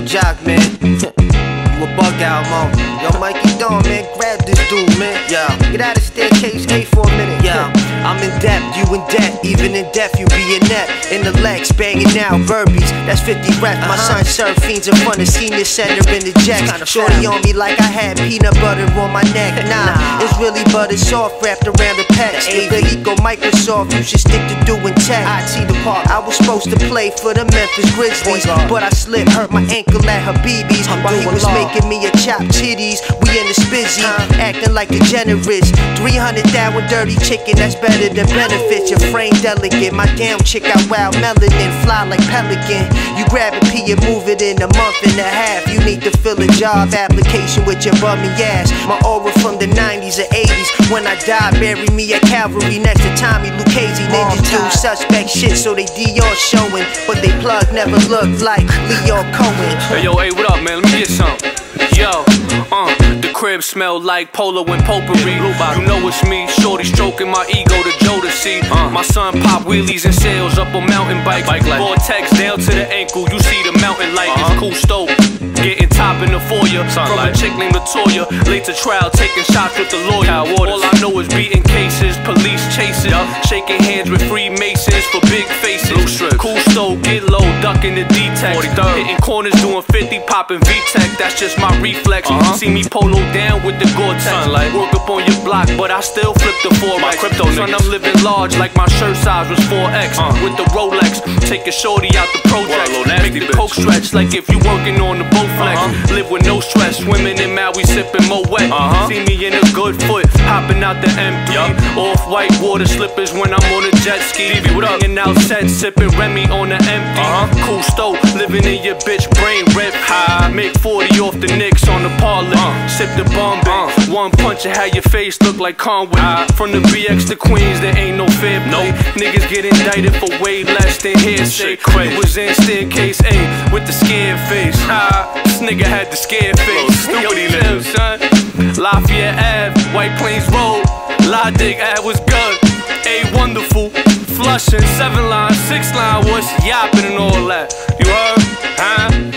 Jock, man. You a bug out, mom. Yo, Mikey Dawn, man, grab this dude, man. Yeah. Get out of staircase 8 for a minute. Yeah. I'm in depth, you in debt. Even in death, you be inept. In the legs, banging out burpees. That's 50 reps. My son served fiends in front of senior center in the jacks. Shorty on me like I had peanut butter on my neck. Nah, it's really butter soft wrapped around the pecs. Stability go Microsoft, you should stick to doing tech. I was supposed to play for the Memphis Grizzlies, but I slipped, hurt my ankle at Habibi's while he was making me a chopped titties. We in the spizzy, acting like degenerates. 300 that with dirty chicken, that's better than benefits. Your frame delicate, my damn chick got wild melanin, fly like pelican. You grab a P and move it in a month and a half. You need to fill a job application with your bummy ass. My aura from the 90s or 80s. When I die, bury me at Calvary next to Tommy Lucchese. Ninjas do suspect shit, so they Dior showing, but they plug never looked like Leo Cohen. Hey yo, hey, what up, man? Let me get some. Yo, the crib smell like polo and potpourri. You know it's me, shorty stroking my ego to Jodeci. My son pop wheelies and sails up on mountain bikes. Vortex down to the ankle, you see the mountain light. It's cool stove, getting top in the foyer. From a chick named Latoya, late to trial, taking shots with the lawyer. All I know is beating cases, police chases, shaking hands with Freemasons for big faces. Cool stove, get low, ducking the D-Tech, hitting corners, doing 50, popping V-Tech. That's just my reflex. See me polo down with the Gore-Tex. Work up on your block, but I still flip the 4X. Son, I'm living large like my shirt size was 4X. With the Rolex, take a shorty out the project. Make the coke stretch like if you working on the boat flex. Live with no stress, swimming in Maui, sipping Moet. See me in a good foot, hopping out the M3. Off-white water slippers when I'm on a jet ski. Hanging out set, sipping Remy on the empty. Cool stove, living in your bitch brain, rip high. Make 40 off the Knicks on the parlay. Sip the Bombay, one punch and have your face look like Conway. From the BX to Queens, there ain't no fair play. Niggas get indicted for way less than hearsay. You was in staircase A with the scared face. This nigga had the scared face. Yo, chill, son. Lafayette Ave, White Plains Road, La Dig Ave was good. A wonderful, Flushing, 7 line, 6 line, what's yapping and all that? You heard? Huh?